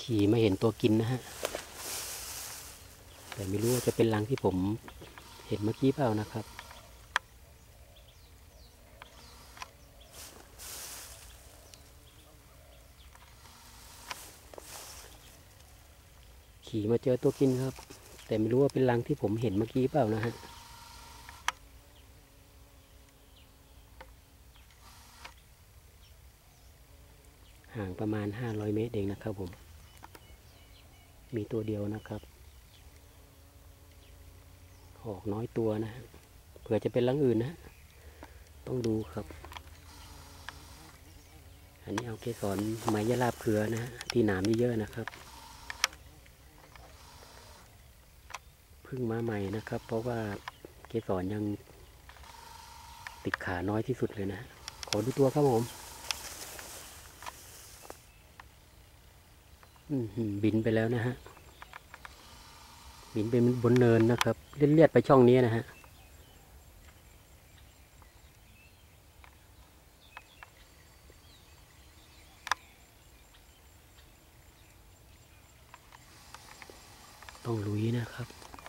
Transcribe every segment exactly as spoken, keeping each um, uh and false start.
ขี่ไม่เห็นตัวกินนะฮะแต่ไม่รู้ว่าจะเป็นรังที่ผมเห็นเมื่อกี้เปล่านะครับขี่มาเจอตัวกินครับแต่ไม่รู้ว่าเป็นรังที่ผมเห็นเมื่อกี้เปล่านะฮะห่างประมาณห้าร้อยเมตรเองนะครับผมมีตัวเดียวนะครับออกน้อยตัวนะฮะเผื่อจะเป็นรังอื่นนะต้องดูครับอันนี้เอาเกสรไม้ยะลาบเครือนะฮะที่หนามเยอะๆนะครับเพิ่งมาใหม่นะครับเพราะว่าเกสรยังติดขาน้อยที่สุดเลยนะขอดูตัวครับผมบินไปแล้วนะฮะบินไปบนเนินนะครับเลียดๆไปช่องนี้นะฮะต้องลุยนะครับ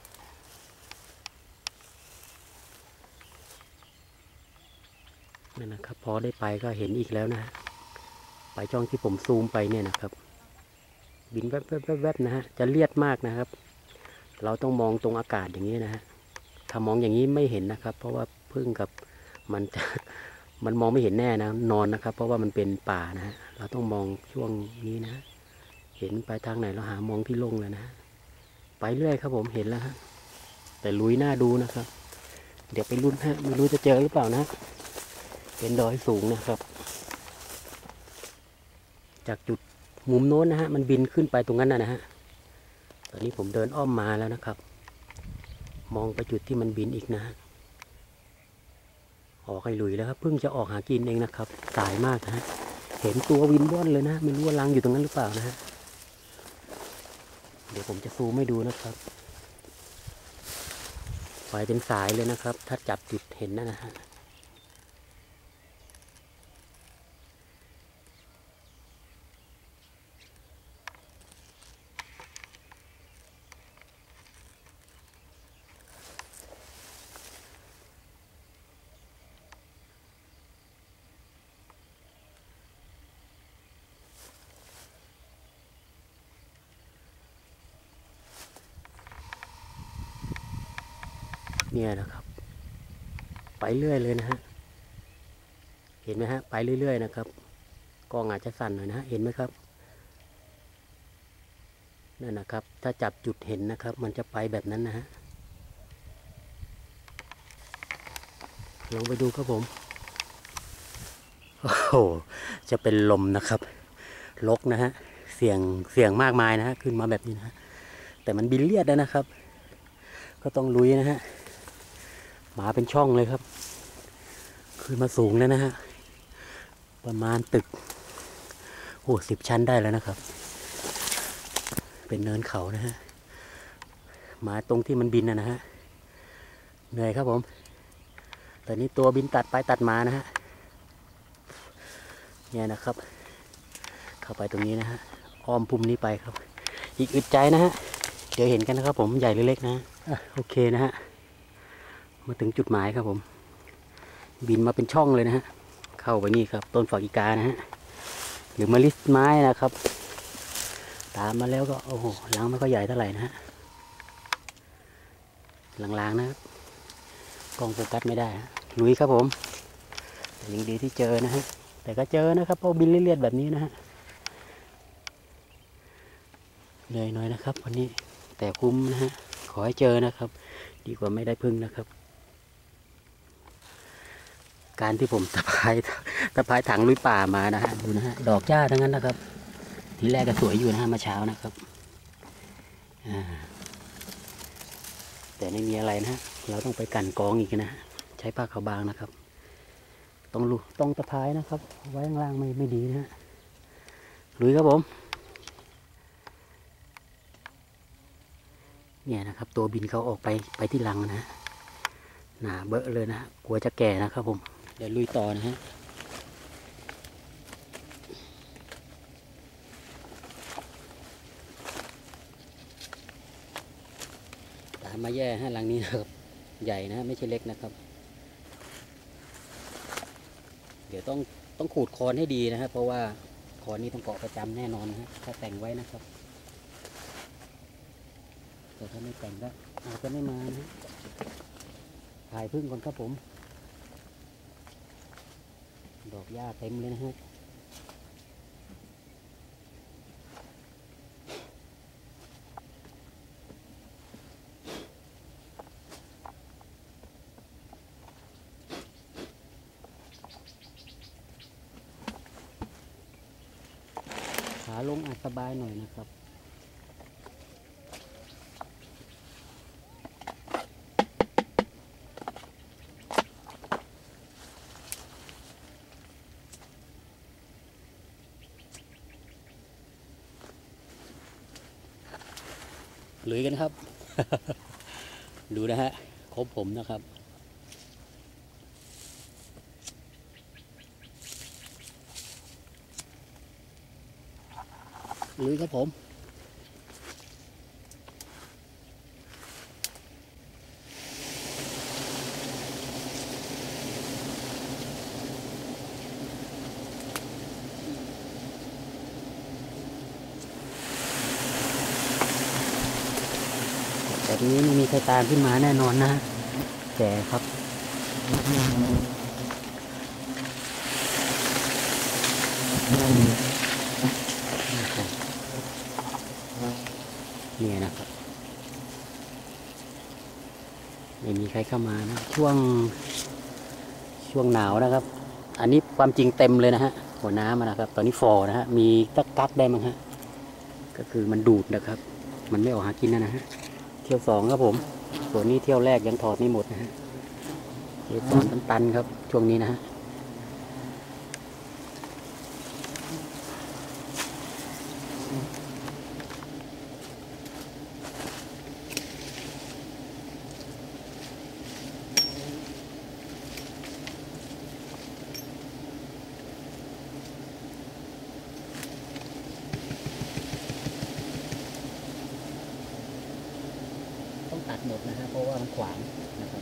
นั่นนะครับพอได้ไปก็เห็นอีกแล้วนะไปช่องที่ผมซูมไปเนี่ยนะครับบินแวบๆๆนะฮะจะเลียดมากนะครับเราต้องมองตรงอากาศอย่างนี้นะฮะถ้ามองอย่างนี้ไม่เห็นนะครับเพราะว่าพึ่งกับมันจะมันมองไม่เห็นแน่นะนอนนะครับเพราะว่ามันเป็นป่านะฮะเราต้องมองช่วงนี้นะเห็นไปทางไหนเราหามองที่โล่งเลยนะไปเรื่อยครับผมเห็นแล้วฮะแต่ลุยหน้าดูนะครับเดี๋ยวไปลุ้นฮะไม่รู้จะเจอหรือเปล่านะเป็นดอยสูงนะครับจากจุดมุมโน้นนะฮะมันบินขึ้นไปตรงนั้นนะฮะตอนนี้ผมเดินอ้อมมาแล้วนะครับมองไปจุดที่มันบินอีกนะฮะออกไอ้ลุยแล้วครับเพิ่งจะออกหากินเองนะครับสายมากนะฮะเห็นตัววินว่อนเลยนะไม่รู้ว่ารังอยู่ตรงนั้นหรือเปล่านะฮะเดี๋ยวผมจะซูมให้ดูนะครับไฟเป็นสายเลยนะครับถ้าจับจุดเห็นนะนะฮะเนี่ยนะครับไปเรื่อยเลยนะฮะเห็นไหมฮะไปเรื่อยๆนะครับกล้องอาจจะสั่นหน่อยนะเห็นไหมครับนั่นนะครับถ้าจับจุดเห็นนะครับมันจะไปแบบนั้นนะฮะลองไปดูครับผมโอ้โหจะเป็นลมนะครับลกนะฮะเสี่ยงเสี่ยงมากมายนะฮะขึ้นมาแบบนี้นะฮะแต่มันบินเลียดแล้วนะครับก็ต้องลุยนะฮะมาเป็นช่องเลยครับขึ้นมาสูงแล้วนะฮะประมาณตึกโอ้สิบชั้นได้แล้วนะครับเป็นเนินเขานะฮะมาตรงที่มันบินนะนะฮะเหนื่อยครับผมแต่นี้ตัวบินตัดไปตัดมานะฮะเนี่ยนะครับเข้าไปตรงนี้นะฮะอ้อมพุ่มนี้ไปครับอีกอึดใจนะฮะเดี๋ยวเห็นกันนะครับผมใหญ่หรือเล็กนะอ่ะโอเคนะฮะมาถึงจุดหมายครับผมบินมาเป็นช่องเลยนะฮะเข้าไปนี่ครับต้นฝากอีกานะฮะหรือมะลิไม้นะครับตามมาแล้วก็โอ้โหรังไม่ค่อยใหญ่เท่าไหร่นะฮะลางๆนะครับกล้องโฟกัสไม่ได้ลุยครับผมแต่ยังดีที่เจอนะฮะแต่ก็เจอนะครับเพราะบินเลียดๆแบบนี้นะฮะเหนื่อยหน่อยนะครับวันนี้แต่คุ้มนะฮะขอให้เจอนะครับดีกว่าไม่ได้พึ่งนะครับการที่ผมตะพายตะพายถังลุยป่ามานะฮะดูนะฮะดอกจ้าทั้งนั้นนะครับทีแรกก็สวยอยู่นะฮะเมื่อเช้านะครับแต่ไม่มีอะไรนะฮะเราต้องไปกั่นกองอีกนะฮะใช้ผ้าขาวบางนะครับต้องลุต้องตะพายนะครับไว้ข้างล่างไม่ไม่ดีนะฮะลุยครับผมเนี่ยนะครับตัวบินเขาออกไปไปที่รังนะฮะหนาเบอะเลยนะกลัวจะแก่นะครับผมเดี๋ยวลุยต่อนะฮะมาแย่ฮะรังนี้นะครับใหญ่นะไม่ใช่เล็กนะครับเดี๋ยวต้องต้องขูดคอนให้ดีนะครับเพราะว่าคอนนี้ต้องเกาะประจำแน่นอนนะฮะถ้าแต่งไว้นะครับแต่ถ้าไม่แต่งก็อาจจะไม่มานะถ่ายพึ่งก่อนครับผมดอกหญ้าเต็มเลยนะฮะขาลงอาจสบายหน่อยนะครับลุยกันครับ ดูนะฮะครบผมนะครับลุยครับผมแบบนี้ไม่มีใครตามขึ้นมาแน่นอนนะแก่ครับเนี่ยนะครับไม่มีใครเข้ามานะช่วงช่วงหนาวนะครับอันนี้ความจริงเต็มเลยนะฮะหัวน้ำนะครับตอนนี้ฟอนะฮะมีตะกักได้มั้งฮะก็คือมันดูดนะครับมันไม่ออกหากินนะฮะเที่ยวสองครับผมส่วนนี้เที่ยวแรกยังถอดไม่หมดนะฮะเที่ยวสองตันๆครับช่วงนี้นะฮะต้องตัดหมดนะฮะเพราะว่ามันขวางนะครับ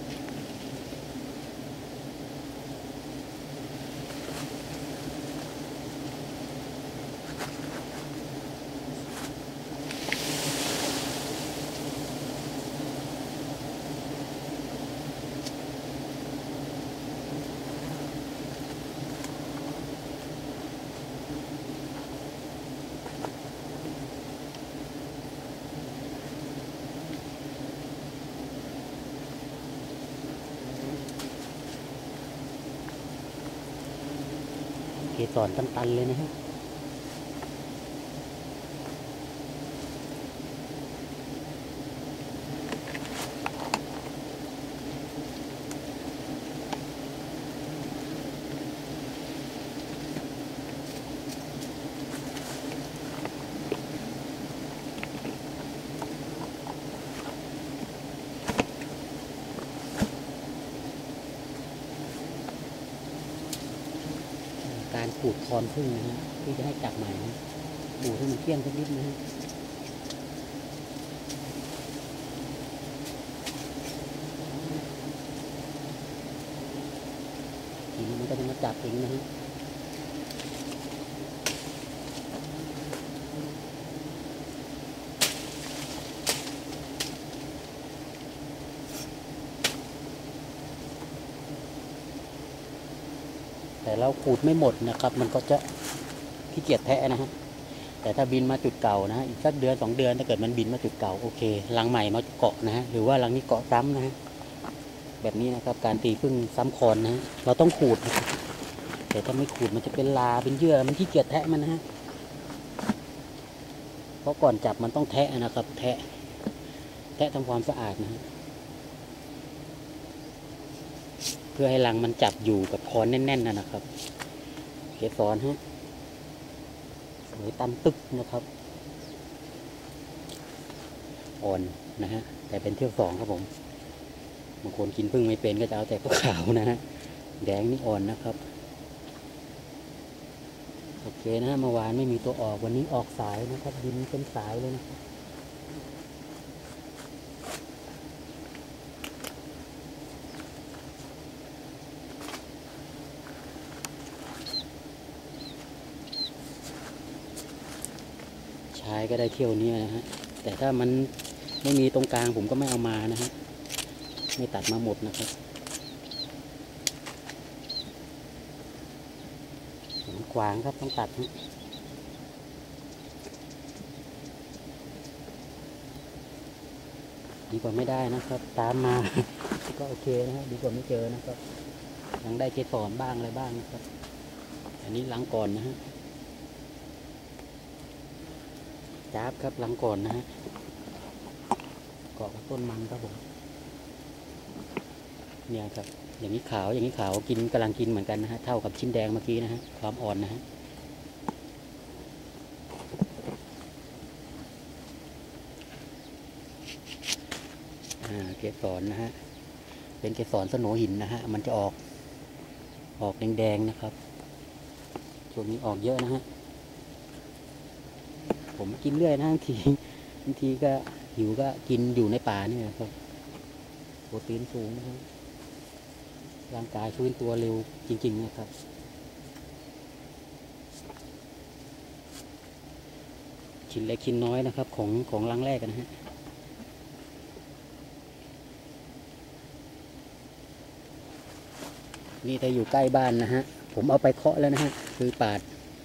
เกสรตันๆเลยนะฮะการขูดคอนพึ่งนะฮะที่จะให้จับใหม่นะขูดให้มันเที่ยงสักนิดนะฮะทีนี้มันก็จะมาจับเองนะฮะแต่เราขูดไม่หมดนะครับมันก็จะขี้เกียจแทะนะฮะแต่ถ้าบินมาจุดเก่านะฮะอีกสักเดือนสองเดือนถ้าเกิดมันบินมาจุดเก่าโอเครังใหม่มาเกาะนะฮะหรือว่ารังนี้เกาะซ้ำนะฮะแบบนี้นะครับการตีพึ่งซ้ำคอนนะฮะเราต้องขูดนะครับแต่ถ้าไม่ขูดมันจะเป็นลาเป็นเยื่อมันขี้เกียจแทะมันนะฮะเพราะก่อนจับมันต้องแทะนะครับแทะแทะทำความสะอาดนะฮะเพื่อให้รังมันจับอยู่กับคอนแน่นๆนะนะครับเกสรฮะสวยตันตึกนะครับอ่อนนะฮะแต่เป็นเที่ยวสองครับผมบางคนกินพึ่งไม่เป็นก็จะเอาแต่พวกขาวนะฮะแดงนี่อ่อนนะครับโอเคนะฮะเมื่อวานไม่มีตัวออกวันนี้ออกสายนะครับบินเป็นสายเลยนะครับใช้ก็ได้เที่ยวนี้นะฮะแต่ถ้ามันไม่มีตรงกลางผมก็ไม่เอามานะฮะไม่ตัดมาหมดนะครับมันกว้างครับต้องตัดนะดีกว่าไม่ได้นะครับ ตามมา ก็โอเคนะฮะดีกว่าไม่เจอนะครับยังได้เกสรบ้างอะไรบ้างนะครับอันนี้หลังก่อนนะฮะจ้าบครับหลังก่อนนะฮะเกาะกับต้นมันครับผมเนี่ยครับอย่างนี้ขาวอย่างนี้ขาวกินกำลังกินเหมือนกันนะฮะเท่ากับชิ้นแดงเมื่อกี้นะฮะความอ่อนนะฮะอ่าเกสรนะฮะเป็นเกสรสโหนหินนะฮะมันจะออกออกแดงๆนะครับช่วงนี้ออกเยอะนะฮะผมกินเรื่อยนะบางทีบางทีก็หิวก็กินอยู่ในป่าเนี่ยครับโปรตีนสูงนะครับร่างกายฟื้นตัวเร็วจริงๆนะครับชิ้นเล็กชิ้นน้อยนะครับของของรังแรกนะฮะนี่ถ้าอยู่ใกล้บ้านนะฮะผมเอาไปเคาะแล้วนะฮะคือปาด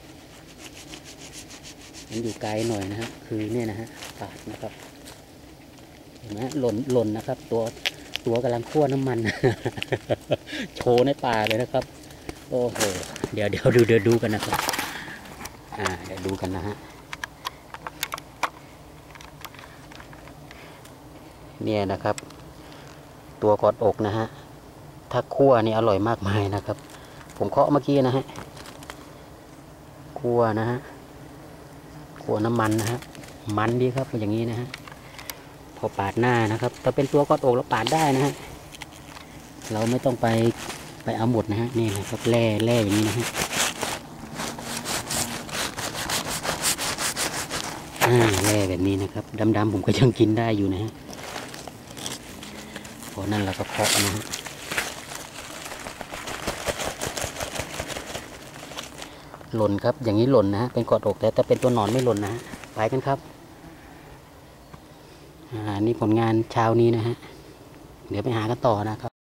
มันอยู่ไกลหน่อยนะฮะคือเนี่ยนะฮะปาดนะครับเห็นไหมหล่นหล่นนะครับตัวตัวกำลังคั่วน้ำมัน โชว์ในป่าเลยนะครับโอ้โหเดี๋ยวเดี๋ยวดูเดี๋ยวดูกันนะครับอ่าเดี๋ยวดูกันนะฮะเนี่ยนะครับ ตัวกอดอกนะฮะถ้าคั่วนี่อร่อยมากมายนะครับผมเคาะเมื่อกี้นะฮะคั่วนะฮะคั่วน้ำมันนะฮะมันดีครับอย่างนี้นะฮะพอปาดหน้านะครับถ้าเป็นตัวกอดอกเราปาดได้นะฮะเราไม่ต้องไปไปเอาหมดนะฮะนี่นะครับแร่แร่อย่างนี้นะฮะอ่าแร่แบบนี้นะครับดำๆผมก็ยังกินได้อยู่นะฮะพอนั่นเราก็เคาะนะฮะหล่นครับอย่างนี้หล่นนะฮะเป็นกอดอกแต่ถ้าเป็นตัวหนอนไม่หล่นนะฮะไปกันครับอ่านี่ผลงานเช้านี้นะฮะเดี๋ยวไปหากันต่อนะครับ